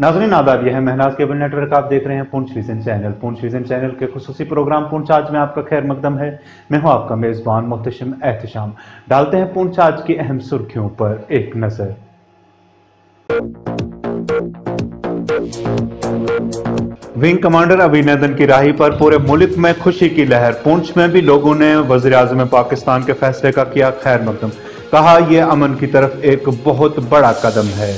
नाज़रीन आदाब, यह है महनाज केबल नेटवर्क। आप देख रहे हैं Poonch vision channel. Poonch vision channel के खुसूसी प्रोग्राम पुंछ आज में आपका खैर मकदम है। मैं हूं आपका मेजबान मुहतशिम एहतशाम। डालते हैं पुंछ आज की अहम सुर्खियों पर एक नजर। विंग कमांडर अभिनंदन की राही पर पूरे मुल्क में खुशी की लहर। पुंछ में भी लोगों ने वज़ीर आज़म पाकिस्तान के फैसले का किया खैर मकदम। कहा यह अमन की तरफ एक बहुत बड़ा कदम है।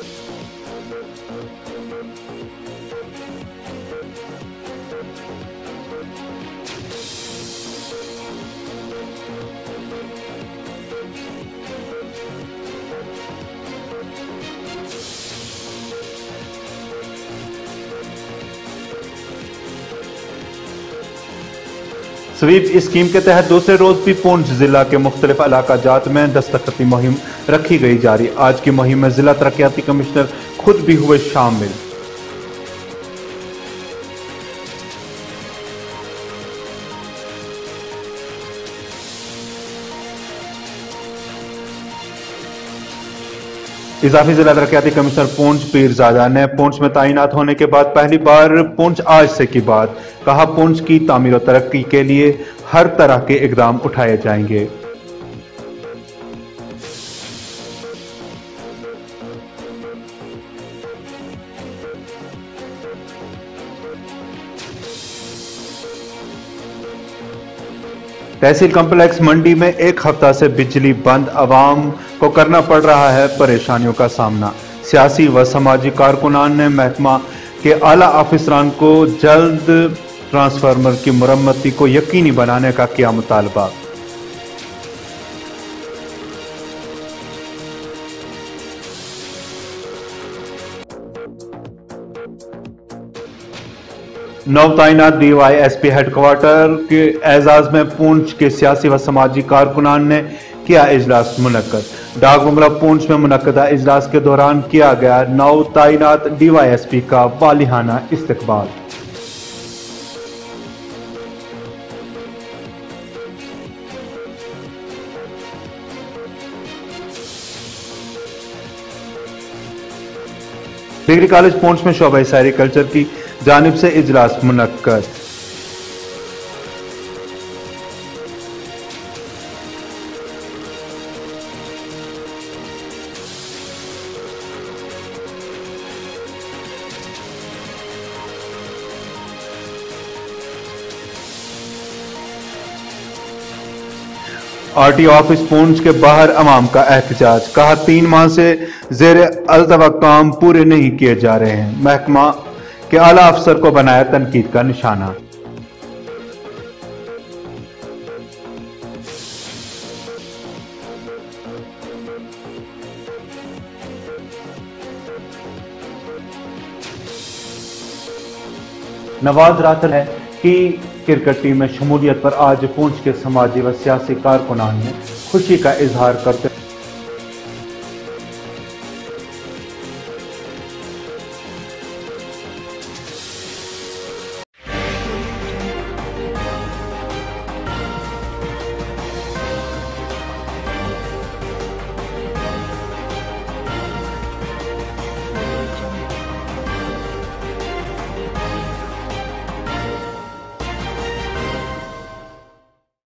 स्वीप स्कीम के तहत दूसरे रोज भी पुंछ जिला के मुख्तलिफ इलाका जात में दस्तखती मुहिम रखी गई जारी। आज की मुहिम में जिला तरक्याती कमिश्नर खुद भी हुए शामिल। इजाफी जिला तरक्याती कमिश्नर पुंछ पीरजादा ने पुंछ में तैनात होने के बाद पहली बार पुंछ आज से की बात। कहा पुंछ की तामीर और तरक्की के लिए हर तरह के इकदाम उठाए जाएंगे। तहसील कॉम्प्लेक्स मंडी में एक हफ्ता से बिजली बंद, आवाम को करना पड़ रहा है परेशानियों का सामना। सियासी व समाजी कारकुनान ने महकमा के आला अफसरान को जल्द ट्रांसफार्मर की मुरम्मती को यकीनी बनाने का किया मुतालबा। नव तैनात DYSP हेडक्वार्टर के एजाज में पुंछ के सियासी व समाजी कारकुनान ने किया इजलास मुनक्कद। डाक बंगला पुंछ में मुनक्कदा इजलास के दौरान किया गया नव तैनात DYSP का वालिहाना इस्तकबाल। डिग्री कॉलेज पुंछ में शोबा सेरिकल्चर की जानिब से इजलास मुनक्कद। RTO ऑफिस पुंछ के बाहर अवाम का एहतजाज। कहा 3 माह से जेर अल्तवा काम पूरे नहीं किए जा रहे हैं। महकमा के आला अफसर को बनाया तनकीद का निशाना। नवाज राथल है कि क्रिकेट टीम में शमूलियत पर आज पुंछ के समाजी व सियासी कारकुनान ने खुशी का इजहार करते